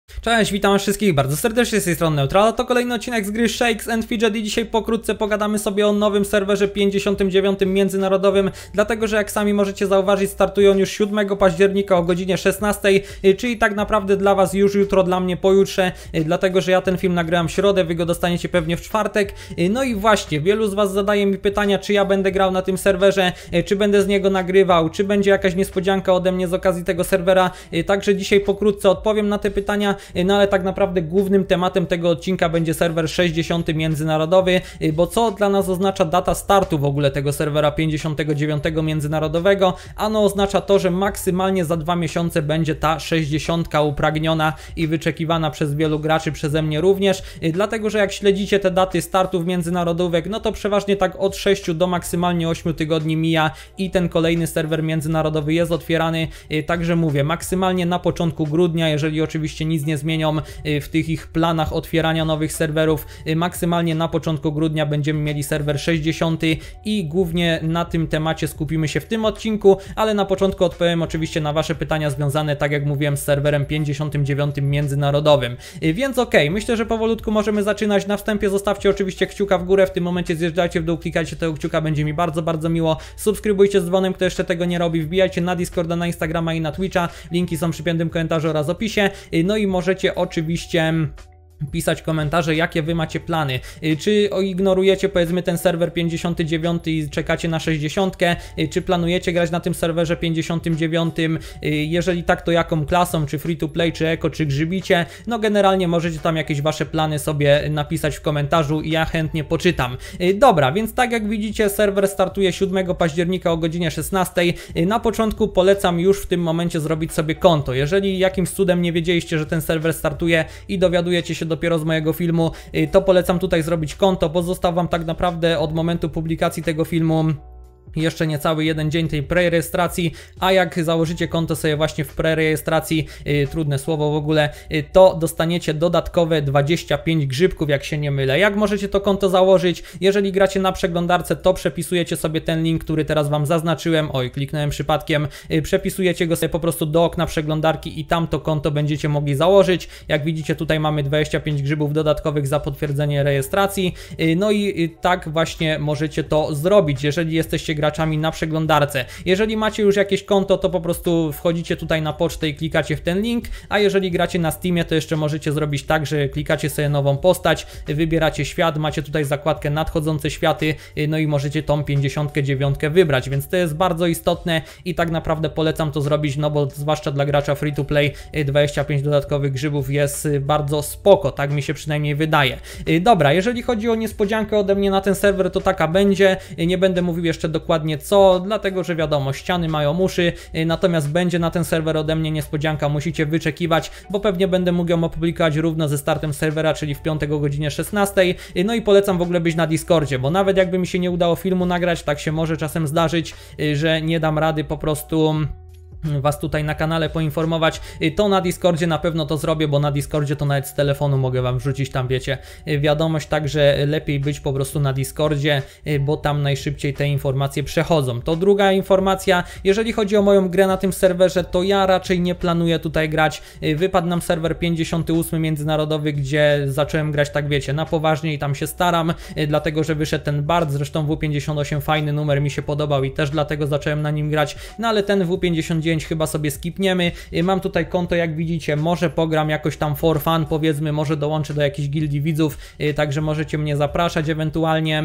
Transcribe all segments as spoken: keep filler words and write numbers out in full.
Cześć, witam wszystkich bardzo serdecznie z tej strony Neutral. To kolejny odcinek z gry Shakes and Fidget i dzisiaj pokrótce pogadamy sobie o nowym serwerze pięćdziesiątym dziewiątym międzynarodowym, dlatego że jak sami możecie zauważyć, startuje on już siódmego października o godzinie szesnastej, czyli tak naprawdę dla was już jutro, dla mnie pojutrze, dlatego że ja ten film nagrałem w środę, wy go dostaniecie pewnie w czwartek. No i właśnie, wielu z was zadaje mi pytania, czy ja będę grał na tym serwerze, czy będę z niego nagrywał, czy będzie jakaś niespodzianka ode mnie z okazji tego serwera, także dzisiaj pokrótce odpowiem na te pytania. No ale tak naprawdę głównym tematem tego odcinka będzie serwer sześćdziesiąty międzynarodowy, bo co dla nas oznacza data startu w ogóle tego serwera pięćdziesiątego dziewiątego międzynarodowego? Ano oznacza to, że maksymalnie za dwa miesiące będzie ta sześćdziesiątka upragniona i wyczekiwana przez wielu graczy, przeze mnie również, dlatego że jak śledzicie te daty startów międzynarodówek, no to przeważnie tak od sześciu do maksymalnie ośmiu tygodni mija i ten kolejny serwer międzynarodowy jest otwierany, także mówię, maksymalnie na początku grudnia, jeżeli oczywiście nic nie zmienią w tych ich planach otwierania nowych serwerów, maksymalnie na początku grudnia będziemy mieli serwer sześćdziesiąty i głównie na tym temacie skupimy się w tym odcinku, ale na początku odpowiem oczywiście na wasze pytania związane, tak jak mówiłem, z serwerem pięćdziesiątym dziewiątym międzynarodowym. Więc okej, okay, myślę, że powolutku możemy zaczynać. Na wstępie zostawcie oczywiście kciuka w górę, w tym momencie zjeżdżajcie w dół, klikajcie tego kciuka, będzie mi bardzo, bardzo miło. Subskrybujcie z dzwonem, kto jeszcze tego nie robi, wbijajcie na Discorda, na Instagrama i na Twitcha, linki są przy piętym komentarzu oraz opisie, no i możecie oczywiście pisać komentarze, jakie wy macie plany. Czy ignorujecie powiedzmy ten serwer pięćdziesiąty dziewiąty i czekacie na sześćdziesiątkę, czy planujecie grać na tym serwerze pięćdziesiątym dziewiątym, jeżeli tak, to jaką klasą, czy free to play, czy eko, czy grzybicie. No generalnie możecie tam jakieś wasze plany sobie napisać w komentarzu i ja chętnie poczytam. Dobra, więc tak jak widzicie, serwer startuje siódmego października o godzinie szesnastej. Na początku polecam już w tym momencie zrobić sobie konto. Jeżeli jakimś cudem nie wiedzieliście, że ten serwer startuje i dowiadujecie się dopiero z mojego filmu, to polecam tutaj zrobić konto, bo został wam tak naprawdę od momentu publikacji tego filmu jeszcze niecały jeden dzień tej prerejestracji, a jak założycie konto sobie właśnie w prerejestracji, yy, trudne słowo w ogóle, yy, to dostaniecie dodatkowe dwadzieścia pięć grzybków, jak się nie mylę. Jak możecie to konto założyć? Jeżeli gracie na przeglądarce, to przepisujecie sobie ten link, który teraz wam zaznaczyłem, oj, kliknąłem przypadkiem, yy, przepisujecie go sobie po prostu do okna przeglądarki i tam to konto będziecie mogli założyć. Jak widzicie, tutaj mamy dwadzieścia pięć grzybów dodatkowych za potwierdzenie rejestracji, yy, no i yy, tak właśnie możecie to zrobić, jeżeli jesteście graczami na przeglądarce. Jeżeli macie już jakieś konto, to po prostu wchodzicie tutaj na pocztę i klikacie w ten link, a jeżeli gracie na Steamie, to jeszcze możecie zrobić tak, że klikacie sobie nową postać, wybieracie świat, macie tutaj zakładkę nadchodzące światy, no i możecie tą pięćdziesiątkę dziewiątkę wybrać, więc to jest bardzo istotne i tak naprawdę polecam to zrobić, no bo zwłaszcza dla gracza free to play dwadzieścia pięć dodatkowych grzybów jest bardzo spoko, tak mi się przynajmniej wydaje. Dobra, jeżeli chodzi o niespodziankę ode mnie na ten serwer, to taka będzie, nie będę mówił jeszcze dokładnie Dokładnie co, dlatego że wiadomo, ściany mają uszy, natomiast będzie na ten serwer ode mnie niespodzianka, musicie wyczekiwać, bo pewnie będę mógł ją opublikować równo ze startem serwera, czyli w piątek o godzinie szesnastej. No i polecam w ogóle być na Discordzie, bo nawet jakby mi się nie udało filmu nagrać, tak się może czasem zdarzyć, że nie dam rady po prostu was tutaj na kanale poinformować, to na Discordzie na pewno to zrobię, bo na Discordzie to nawet z telefonu mogę wam wrzucić tam, wiecie, wiadomość, także lepiej być po prostu na Discordzie, bo tam najszybciej te informacje przechodzą. To druga informacja, jeżeli chodzi o moją grę na tym serwerze, to ja raczej nie planuję tutaj grać, wypadł nam serwer pięćdziesiąty ósmy międzynarodowy, gdzie zacząłem grać, tak wiecie, na poważnie i tam się staram, dlatego że wyszedł ten Bard, zresztą W pięćdziesiąt osiem fajny numer, mi się podobał i też dlatego zacząłem na nim grać, no ale ten W pięćdziesiąt dziewięć chyba sobie skipniemy. Mam tutaj konto, jak widzicie, może pogram jakoś tam for fun, powiedzmy, może dołączę do jakichś gildii widzów, także możecie mnie zapraszać ewentualnie.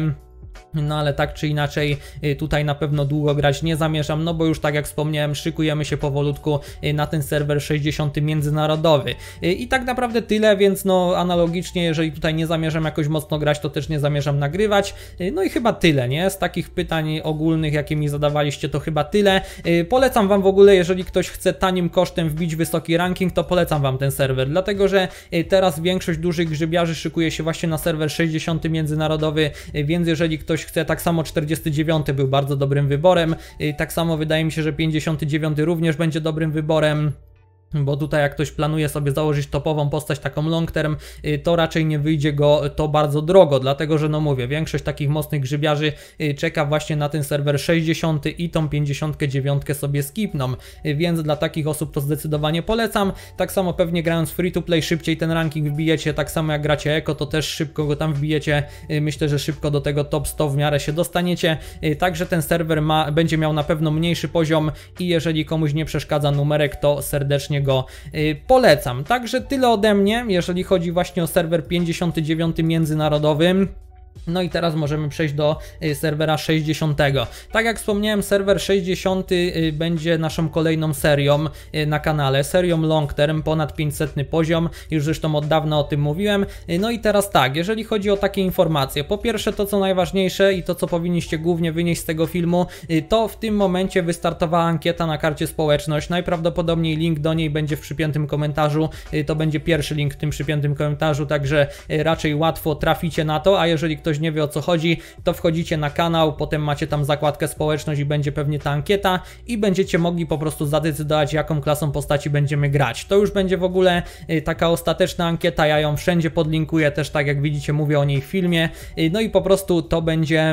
No ale tak czy inaczej tutaj na pewno długo grać nie zamierzam, no bo już tak jak wspomniałem, szykujemy się powolutku na ten serwer sześćdziesiąty międzynarodowy. I tak naprawdę tyle, więc no analogicznie, jeżeli tutaj nie zamierzam jakoś mocno grać, to też nie zamierzam nagrywać. No i chyba tyle, nie? Z takich pytań ogólnych, jakie mi zadawaliście, to chyba tyle. Polecam wam w ogóle, jeżeli ktoś chce tanim kosztem wbić wysoki ranking, to polecam wam ten serwer, dlatego że teraz większość dużych grzybiarzy szykuje się właśnie na serwer sześćdziesiąty międzynarodowy, więc jeżeli ktoś chce, tak samo czterdziesty dziewiąty był bardzo dobrym wyborem, tak samo wydaje mi się, że pięćdziesiąty dziewiąty również będzie dobrym wyborem. bo tutaj jak ktoś planuje sobie założyć topową postać, taką long term, to raczej nie wyjdzie go to bardzo drogo, dlatego że no mówię, większość takich mocnych grzybiarzy czeka właśnie na ten serwer sześćdziesiąty i tą pięćdziesiąt dziewięć sobie skipną, więc dla takich osób to zdecydowanie polecam. Tak samo pewnie grając free to play szybciej ten ranking wbijecie, tak samo jak gracie eko, to też szybko go tam wbijecie, myślę, że szybko do tego top sto w miarę się dostaniecie, także ten serwer ma, będzie miał na pewno mniejszy poziom i jeżeli komuś nie przeszkadza numerek, to serdecznie go y, polecam. Także tyle ode mnie, jeżeli chodzi właśnie o serwer pięćdziesiąty dziewiąty międzynarodowym. No i teraz możemy przejść do y, serwera sześćdziesiątego. Tak jak wspomniałem, serwer sześćdziesiąty y, będzie naszą kolejną serią y, na kanale, serią long term, ponad pięćsetny poziom, już zresztą od dawna o tym mówiłem. Y, no i teraz tak, jeżeli chodzi o takie informacje, po pierwsze to co najważniejsze i to co powinniście głównie wynieść z tego filmu, y, to w tym momencie wystartowała ankieta na karcie społeczność, najprawdopodobniej link do niej będzie w przypiętym komentarzu, y, to będzie pierwszy link w tym przypiętym komentarzu, także y, raczej łatwo traficie na to, a jeżeli ktoś nie wie o co chodzi, to wchodzicie na kanał, potem macie tam zakładkę społeczność i będzie pewnie ta ankieta i będziecie mogli po prostu zadecydować, jaką klasą postaci będziemy grać. To już będzie w ogóle y, taka ostateczna ankieta, ja ją wszędzie podlinkuję, też tak jak widzicie mówię o niej w filmie, y, no i po prostu to będzie...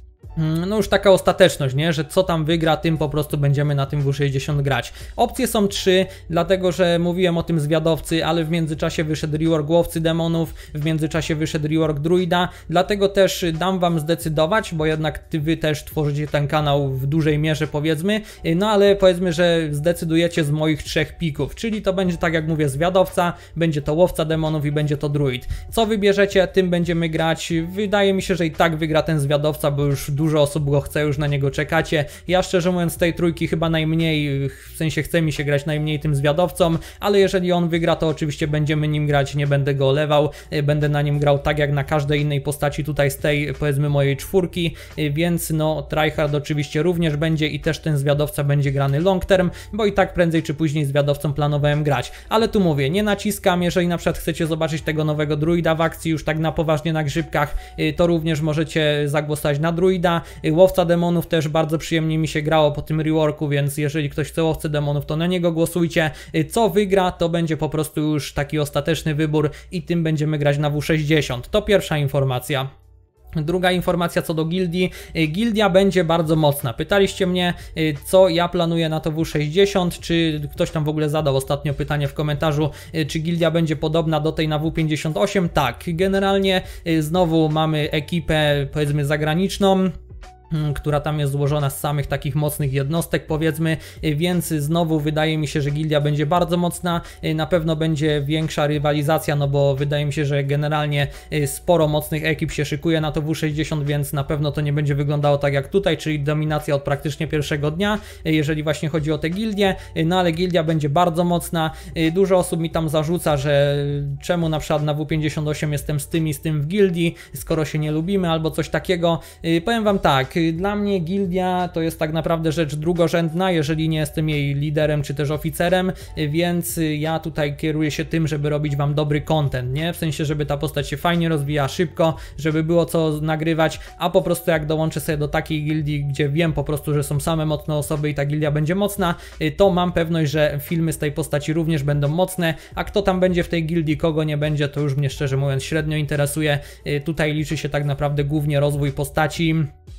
no już taka ostateczność, nie? Że co tam wygra, tym po prostu będziemy na tym W sześćdziesiąt grać. Opcje są trzy, dlatego że mówiłem o tym zwiadowcy, ale w międzyczasie wyszedł rework łowcy demonów, w międzyczasie wyszedł rework druida, dlatego też dam wam zdecydować, bo jednak ty, wy też tworzycie ten kanał w dużej mierze powiedzmy, no ale powiedzmy, że zdecydujecie z moich trzech pików, czyli to będzie tak jak mówię zwiadowca, będzie to łowca demonów i będzie to druid. Co wybierzecie, tym będziemy grać. Wydaje mi się, że i tak wygra ten zwiadowca, bo już dużo osób go chce, już na niego czekacie. Ja szczerze mówiąc z tej trójki chyba najmniej, w sensie chce mi się grać najmniej tym zwiadowcą, ale jeżeli on wygra, to oczywiście będziemy nim grać, nie będę go olewał, będę na nim grał tak jak na każdej innej postaci tutaj z tej powiedzmy mojej czwórki, więc no tryhard oczywiście również będzie i też ten zwiadowca będzie grany long term, bo i tak prędzej czy później zwiadowcą planowałem grać, ale tu mówię, nie naciskam, jeżeli na przykład chcecie zobaczyć tego nowego druida w akcji już tak na poważnie na grzybkach, to również możecie zagłosować na druida. Łowca demonów też bardzo przyjemnie mi się grało po tym reworku, więc jeżeli ktoś chce łowcę demonów, to na niego głosujcie. Co wygra, to będzie po prostu już taki ostateczny wybór i tym będziemy grać na W sześćdziesiąt. To pierwsza informacja. Druga informacja co do gildii. Gildia będzie bardzo mocna. Pytaliście mnie, co ja planuję na to W sześćdziesiąt, czy ktoś tam w ogóle zadał ostatnio pytanie w komentarzu, czy gildia będzie podobna do tej na W pięćdziesiąt osiem? Tak, generalnie znowu mamy ekipę powiedzmy zagraniczną, która tam jest złożona z samych takich mocnych jednostek powiedzmy, więc znowu wydaje mi się, że gildia będzie bardzo mocna, na pewno będzie większa rywalizacja, no bo wydaje mi się, że generalnie sporo mocnych ekip się szykuje na to W sześćdziesiąt, więc na pewno to nie będzie wyglądało tak jak tutaj, czyli dominacja od praktycznie pierwszego dnia, jeżeli właśnie chodzi o te gildie, no ale gildia będzie bardzo mocna. Dużo osób mi tam zarzuca, że czemu na przykład na W pięćdziesiąt osiem jestem z tym i z tym w gildii, skoro się nie lubimy albo coś takiego. Powiem wam tak, dla mnie gildia to jest tak naprawdę rzecz drugorzędna, jeżeli nie jestem jej liderem czy też oficerem, więc ja tutaj kieruję się tym, żeby robić wam dobry content, nie? W sensie, żeby ta postać się fajnie rozwijała szybko, żeby było co nagrywać, a po prostu jak dołączę sobie do takiej gildii, gdzie wiem po prostu, że są same mocne osoby i ta gildia będzie mocna, to mam pewność, że filmy z tej postaci również będą mocne, a kto tam będzie w tej gildii, kogo nie będzie, to już mnie szczerze mówiąc średnio interesuje. Tutaj liczy się tak naprawdę głównie rozwój postaci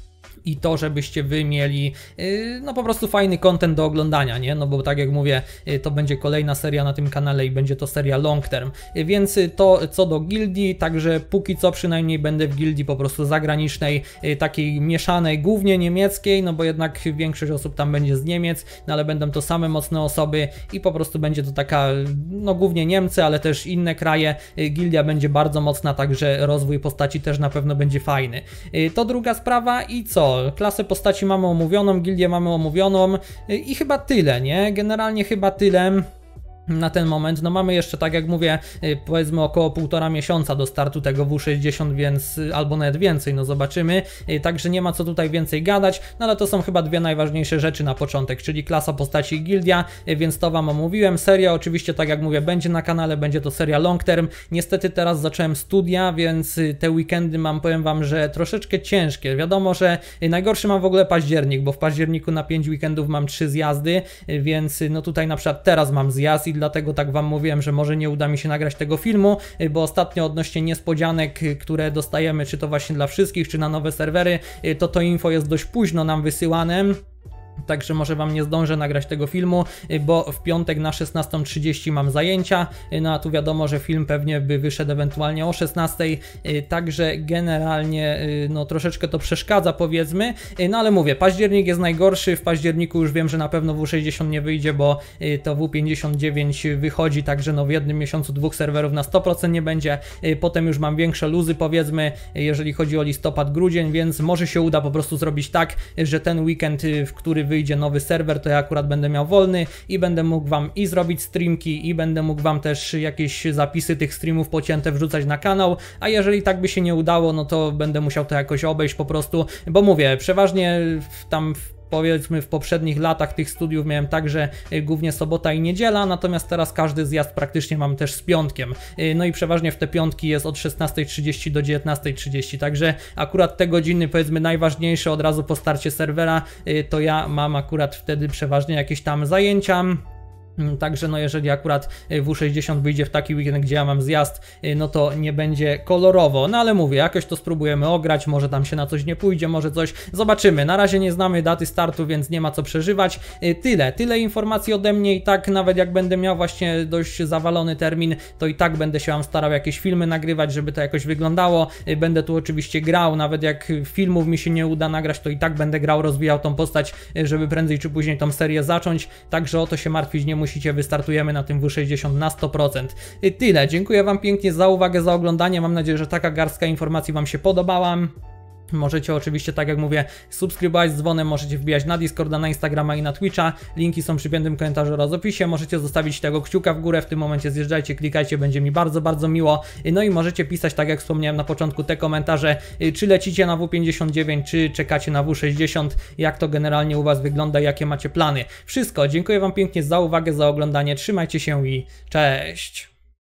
i to, żebyście wy mieli yy, no po prostu fajny content do oglądania, nie? No bo tak jak mówię, yy, to będzie kolejna seria na tym kanale i będzie to seria long term, yy, więc yy, to co do gildii, także póki co przynajmniej będę w gildii po prostu zagranicznej, yy, takiej mieszanej, głównie niemieckiej, no bo jednak większość osób tam będzie z Niemiec, no ale będą to same mocne osoby i po prostu będzie to taka, no głównie Niemcy, ale też inne kraje, yy, gildia będzie bardzo mocna, także rozwój postaci też na pewno będzie fajny. Yy, to druga sprawa i co? Klasę postaci mamy omówioną, gildię mamy omówioną i chyba tyle, nie? Generalnie chyba tyle na ten moment. No mamy jeszcze, tak jak mówię, powiedzmy około półtora miesiąca do startu tego W sześćdziesiąt, więc albo nawet więcej, no zobaczymy, także nie ma co tutaj więcej gadać, no ale to są chyba dwie najważniejsze rzeczy na początek, czyli klasa postaci i gildia, więc to wam omówiłem. Seria oczywiście, tak jak mówię, będzie na kanale, będzie to seria long term. Niestety teraz zacząłem studia, więc te weekendy mam, powiem wam, że troszeczkę ciężkie. Wiadomo, że najgorszy mam w ogóle październik, bo w październiku na pięć weekendów mam trzy zjazdy, więc no tutaj na przykład teraz mam zjazd i dlatego tak wam mówiłem, że może nie uda mi się nagrać tego filmu, bo ostatnio odnośnie niespodzianek, które dostajemy, czy to właśnie dla wszystkich, czy na nowe serwery, to to info jest dość późno nam wysyłane. Także może wam nie zdążę nagrać tego filmu, bo w piątek na szesnastą trzydzieści mam zajęcia, no a tu wiadomo, że film pewnie by wyszedł ewentualnie o szesnastej, także generalnie no troszeczkę to przeszkadza, powiedzmy, no ale mówię, październik jest najgorszy, w październiku już wiem, że na pewno W sześćdziesiąt nie wyjdzie, bo to W pięćdziesiąt dziewięć wychodzi, także no w jednym miesiącu dwóch serwerów na sto procent nie będzie, potem już mam większe luzy, powiedzmy, jeżeli chodzi o listopad, grudzień, więc może się uda po prostu zrobić tak, że ten weekend, w który wyjdzie nowy serwer, to ja akurat będę miał wolny i będę mógł wam i zrobić streamki, i będę mógł wam też jakieś zapisy tych streamów pocięte wrzucać na kanał, a jeżeli tak by się nie udało, no to będę musiał to jakoś obejść po prostu, bo mówię, przeważnie tam w powiedzmy w poprzednich latach tych studiów miałem tak, że głównie sobota i niedziela, natomiast teraz każdy zjazd praktycznie mam też z piątkiem. No i przeważnie w te piątki jest od szesnastej trzydzieści do dziewiętnastej trzydzieści, także akurat te godziny, powiedzmy najważniejsze od razu po starcie serwera, to ja mam akurat wtedy przeważnie jakieś tam zajęcia. Także no jeżeli akurat W sześćdziesiąt wyjdzie w taki weekend, gdzie ja mam zjazd, no to nie będzie kolorowo, no ale mówię, jakoś to spróbujemy ograć, może tam się na coś nie pójdzie, może coś, zobaczymy, na razie nie znamy daty startu, więc nie ma co przeżywać. Tyle, tyle informacji ode mnie i tak nawet jak będę miał właśnie dość zawalony termin, to i tak będę się wam starał jakieś filmy nagrywać, żeby to jakoś wyglądało, będę tu oczywiście grał, nawet jak filmów mi się nie uda nagrać, to i tak będę grał, rozwijał tą postać, żeby prędzej czy później tą serię zacząć, także o to się martwić nie musicie, wystartujemy na tym W sześćdziesiąt na sto procent. Tyle, dziękuję wam pięknie za uwagę, za oglądanie, mam nadzieję, że taka garstka informacji wam się podobała. Możecie oczywiście, tak jak mówię, subskrybować z dzwonem, możecie wbijać na Discorda, na Instagrama i na Twitcha. Linki są przy piętym komentarzu oraz opisie. Możecie zostawić tego kciuka w górę, w tym momencie zjeżdżajcie, klikajcie, będzie mi bardzo, bardzo miło. No i możecie pisać, tak jak wspomniałem na początku, te komentarze, czy lecicie na W pięćdziesiąt dziewięć, czy czekacie na W sześćdziesiąt, jak to generalnie u was wygląda, jakie macie plany. Wszystko, dziękuję wam pięknie za uwagę, za oglądanie, trzymajcie się i cześć!